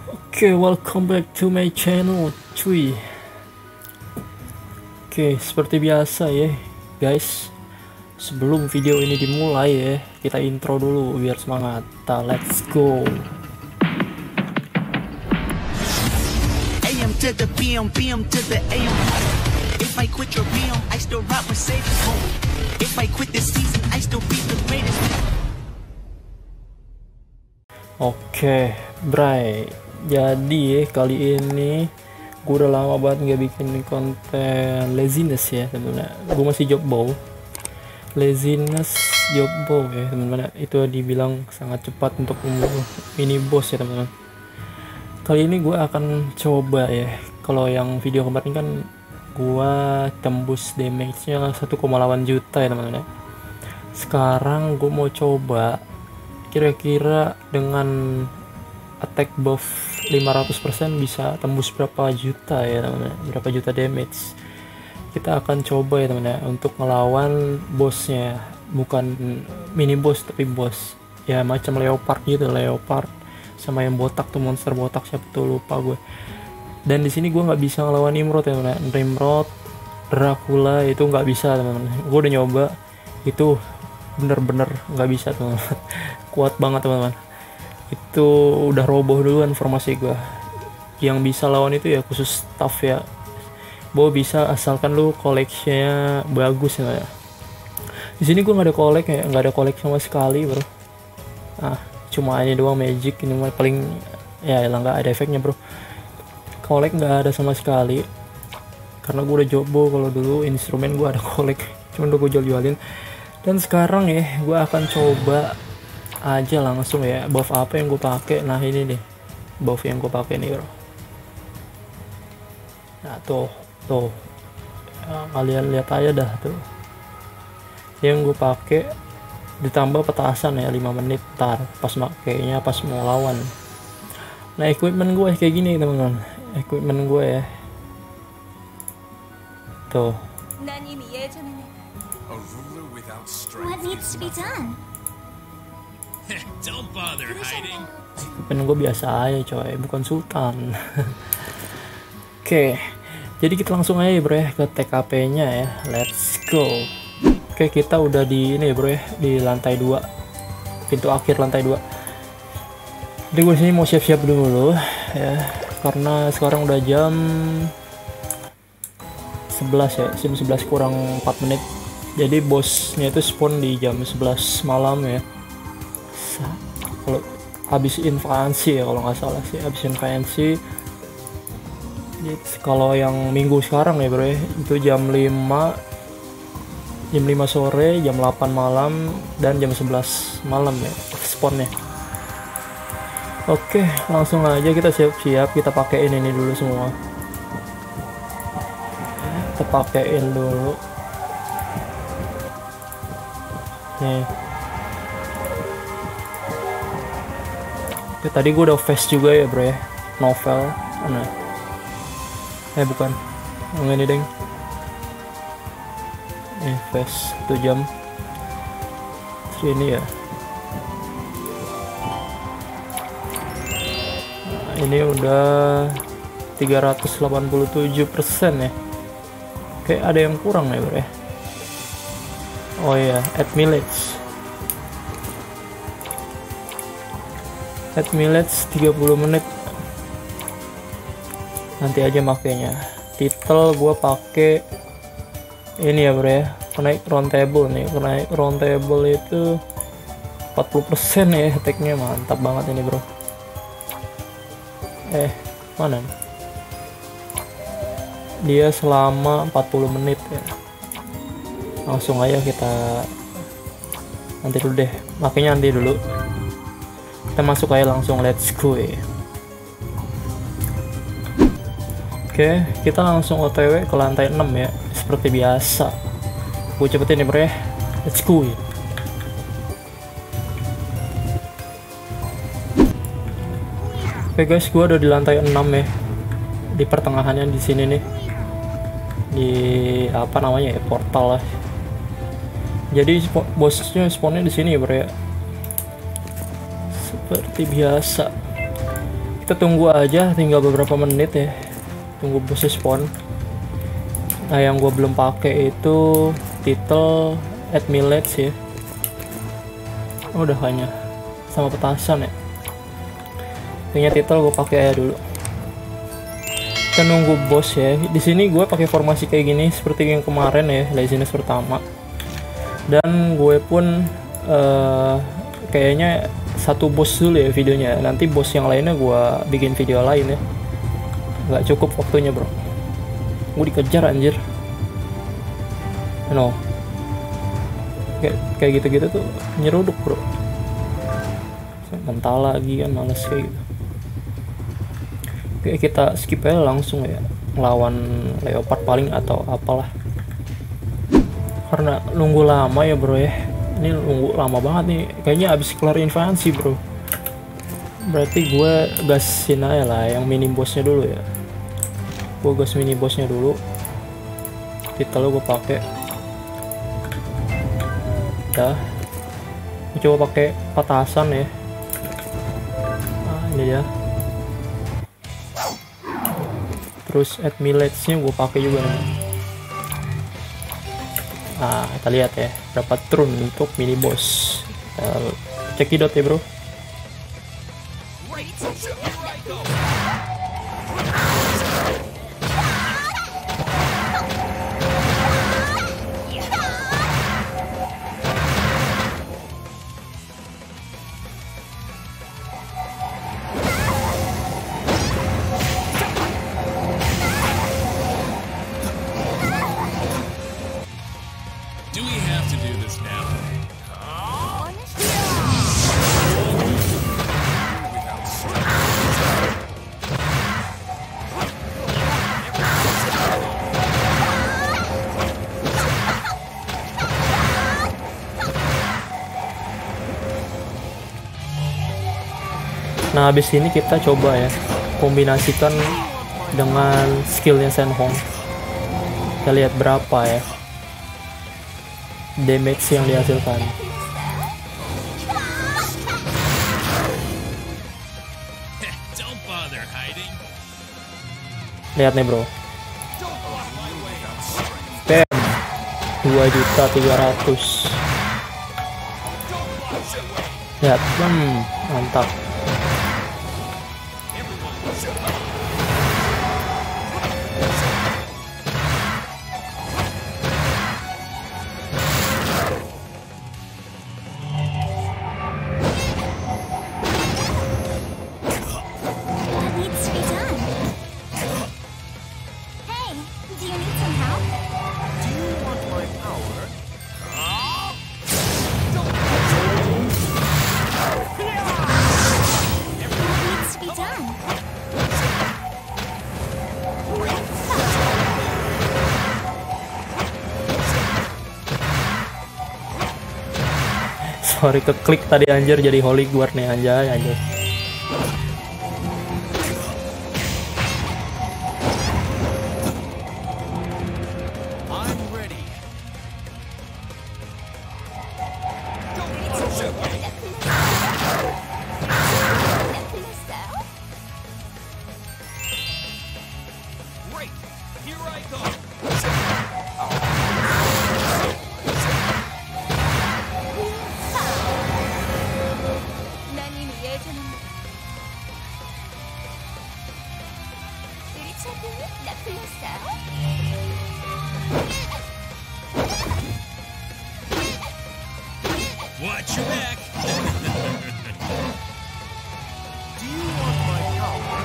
Oke, welcome back to my channel, cuy. Oke, seperti biasa ya, guys. Sebelum video ini dimulai ya, kita intro dulu biar semangat. Let's go. AM to the PM, PM to the AM. If I quit your PM, I still rock Mercedes home. If I quit this season, I still be the greatest. Oke, Bray. Jadi kali ini gue udah lama banget nggak bikin konten laziness ya teman-teman. Gue masih job bow, laziness job bow ya teman-teman. Itu dibilang sangat cepat untuk membunuh mini boss ya teman-teman. Kali ini gue akan coba ya. Kalau yang video kemarin kan gue tembus damage-nya 1,8 juta ya teman-teman. Sekarang gue mau coba kira-kira dengan attack buff 500% bisa tembus berapa juta ya teman-teman, berapa juta damage. Kita akan coba ya teman-teman untuk ngelawan bosnya, bukan mini boss tapi boss ya, macam leopard gitu, leopard sama yang botak tuh, monster botak siapa tuh lupa gue. Dan di sini gue nggak bisa ngelawan Nimrod ya teman-teman. Nimrod, Dracula itu nggak bisa teman-teman. Gue udah nyoba itu bener-bener nggak bisa teman-teman. Kuat banget teman-teman. Itu udah roboh duluan formasi gue. Yang bisa lawan itu ya khusus staff ya. Bo bisa asalkan lu koleksinya bagus ya. Di sini gue nggak ada kolek ya, nggak ada kolek sama sekali bro. Cuma ini doang magic, ini mah paling ya elang nggak ada efeknya bro. Kolek nggak ada sama sekali. Karena gue udah jobo, kalau dulu instrumen gue ada kolek, cuman udah gue jual-jualin. Dan sekarang ya gue akan coba aja langsung ya buff apa yang gue pakai. Nah ini nih buff yang gue pakai nih bro. Nah tuh ya, kalian lihat aja dah tuh yang gue pakai, ditambah petasan ya 5 menit ntar pas makainya, pas mau lawan. Nah equipment gue kayak gini teman-teman, equipment gue ya tuh. What needs to be done? Don't bother hiding. Equipment gue biasa aja coy, bukan sultan. Oke, jadi kita langsung aja bro ya ke TKP nya ya, let's go. Oke, kita udah di ini bro ya, di lantai 2, pintu akhir lantai 2. Jadi gue sini mau siap-siap dulu ya, karena sekarang udah jam 11 ya, jam 11 kurang 4 menit. Jadi bosnya itu spawn di jam 11 malam ya. Kalau habis invasi ya, kalau nggak salah sih habis invasi. Kalau yang minggu sekarang ya bro ya, itu jam 5 sore, jam 8 malam, dan jam 11 malam ya spawnnya. Oke, langsung aja kita siap-siap, kita pakein ini dulu semua. Kita pakein dulu nih. Oke, tadi gue udah fast juga ya bro ya, novel. Nah bukan yang ini deng, fast 1 jam sini ya. Nah, ini udah 387% ya. Oke, ada yang kurang ya bro ya. Oh ya, add millets 30 menit. Nanti aja makainya. Titel gua pakai ini ya bro ya, kenaik round table nih. Kenaik round table itu 40% ya attack-nya, mantap banget ini bro. Mana nih? Dia selama 40 menit ya. Langsung aja kita nanti dulu deh, makanya nanti dulu. Kita masuk aja langsung, let's go ya. Oke, kita langsung OTW ke lantai 6 ya, seperti biasa. Gue cepetin nih bro ya, let's go ya. Oke guys, gue udah di lantai 6 ya, di pertengahannya di sini nih, di apa namanya ya, portal lah. Jadi bosnya spawnnya di sini ya bro ya, seperti biasa. Kita tunggu aja, tinggal beberapa menit ya, tunggu bosnya spawn. Nah, yang gue belum pakai itu title Admilets ya. Oh, udah hanya sama petasan ya. Kayaknya title gue pakai aja dulu. Kita nunggu bos ya. Di sini gue pakai formasi kayak gini seperti yang kemarin ya, Laziness pertama. Dan gue pun kayaknya satu bos dulu ya videonya. Nanti bos yang lainnya gue bikin video lain ya. Nggak cukup waktunya bro. Gue dikejar anjir. No. Kayak gitu-gitu tuh nyeruduk bro. Mental lagi kan, males kayak gitu. Oke, kita skip aja langsung ya, lawan leopard paling atau apalah, karena nunggu lama ya bro ya. Ini nunggu lama banget nih, kayaknya abis kelar invasi bro. Berarti gue gasin aja lah yang mini bossnya dulu ya. Gue gas mini bossnya dulu. Title gue pakai. Udah. Coba pakai petasan ya. Nah, ini dia. Terus Admilets-nya gue pakai juga nih. Nah, kita lihat ya berapa turun untuk mini boss. Cekidot ya bro. Do we have to do this now? Without strength. Nah, habis ini kita coba ya kombinasikan dengan skillnya Shenhong. Kita lihat berapa ya damage yang dihasilkan. Don't bother hiding. Lihat nih bro, bam, 2.300.000. Lihat, mantap. What needs to be done? Hey, do you need some help? Do you want my power? What needs to be done? Sorry keklik tadi anjir, jadi Holy Guard nih anjay. I'm ready. Great. Here I go. Watch your back. Do you want my power?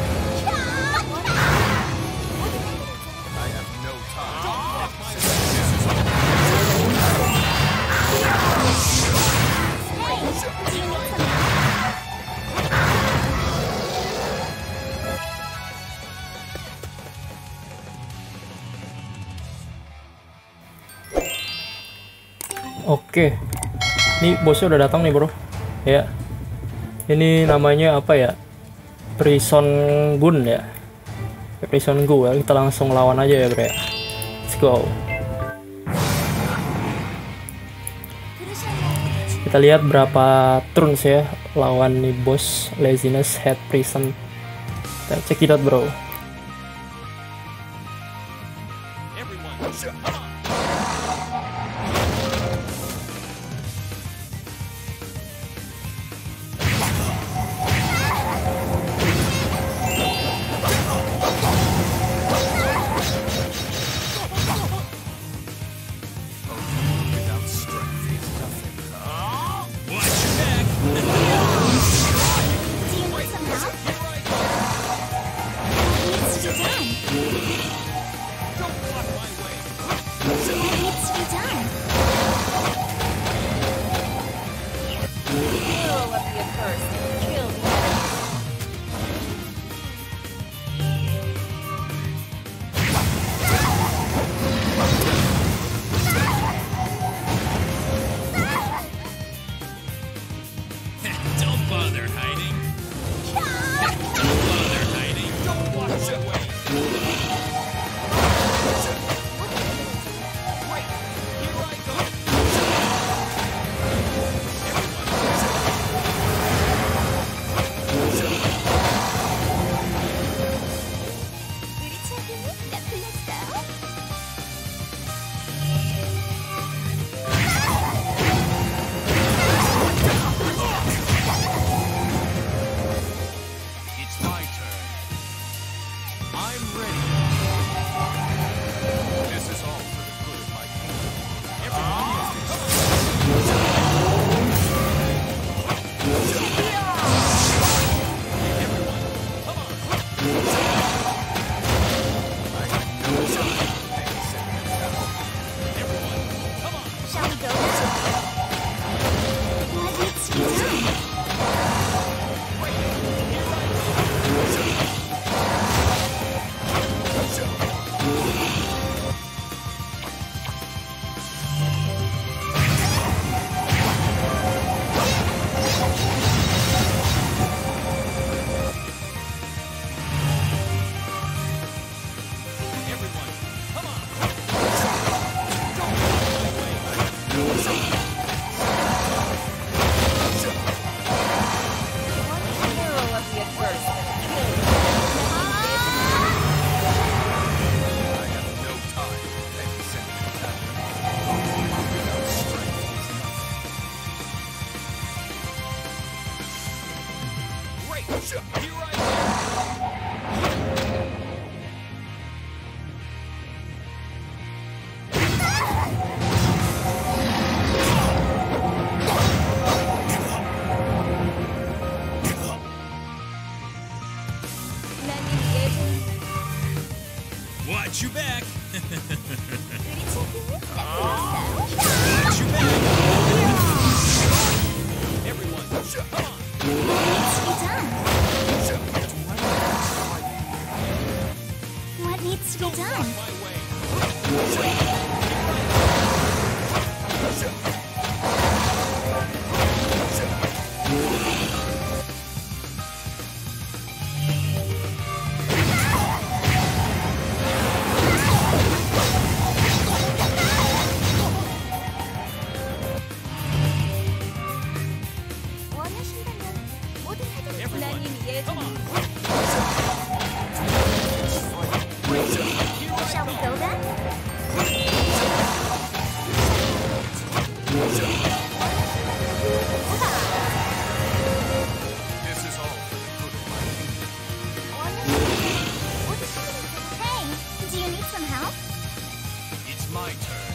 I have no time. Don't block my Oke, ini bosnya udah datang nih bro. Ya, ini namanya apa ya? Prison Gun ya. Prison Gun ya. Kita langsung lawan aja ya bro ya. Let's go. Kita lihat berapa turns ya lawan nih bos Laziness Head Prison Kita check it out, bro. Without strength is nothing. Watch your back. Do you need some help? What needs to be done? Don't block my way. What needs to be done? Hero of the accursed. Kill the enemy. Don't bother hiding. Don't bother hiding. Don't block my way. Wait, here I go. 우리 친구 나 불렀어? It's my turn. I'm ready. This is all for the good of my people. Shall we go? What needs to be done? Everyone, come on. Hero of the accursed. Kill the I have no time for petty sentimentality. Without strength is nothing. Great. Here I go. Watch your back. 우리 친구 나 불렀어? Watch your back. Everyone, come on. What needs to be done? What needs to be done? My way. 원하신다면 뭐든 해드릴게요. Everyone, 난 이미 come 예전 on. Shall we go then? This is all for the good of my Hey, do you need some help? people. It's my turn.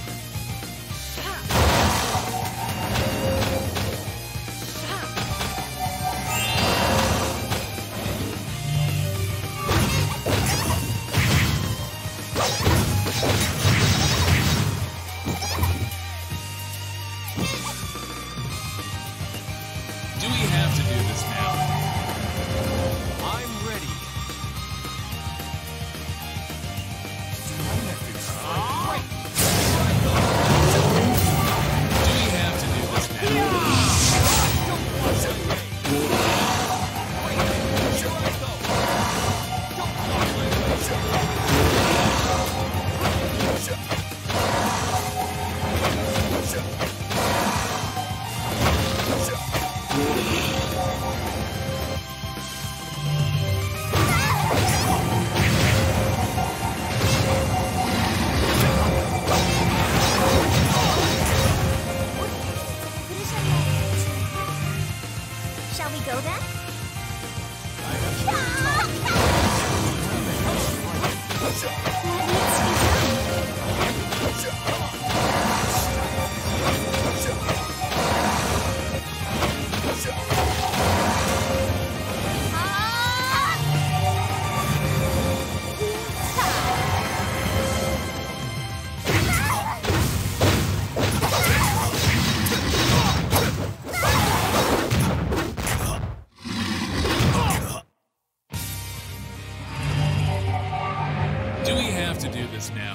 have to do this now.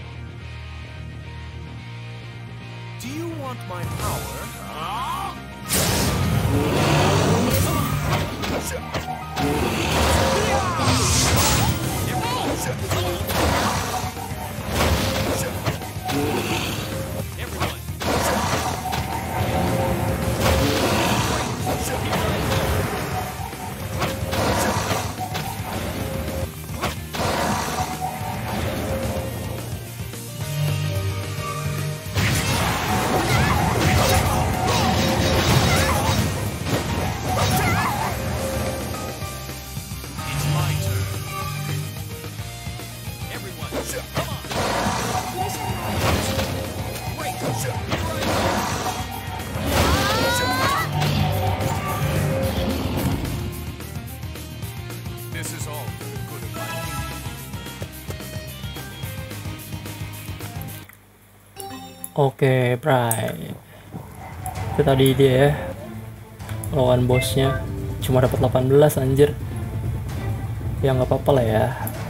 Do you want my power? Everyone, it's my turn. Everyone, come on. Great. This is all for the good of my kingdom. Oke, Bray. Itu tadi dia ya. Lawan bosnya cuma dapat 18 anjir. Ya nggak apa-apa lah ya.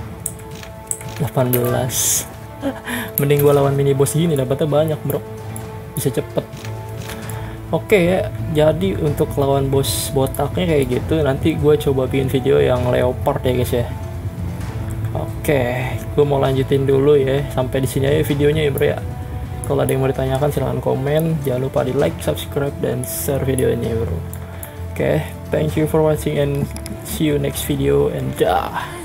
18. Mending gua lawan mini boss gini dapatnya banyak, bro. Bisa cepet. Oke ya, jadi untuk lawan bos botaknya kayak gitu. Nanti gue coba bikin video yang leopard ya guys ya. Oke, gue mau lanjutin dulu ya. Sampai di sini aja videonya ya bro ya. Kalau ada yang mau ditanyakan silahkan komen. Jangan lupa di like, subscribe, dan share video ini bro. Oke, thank you for watching and see you next video and dah.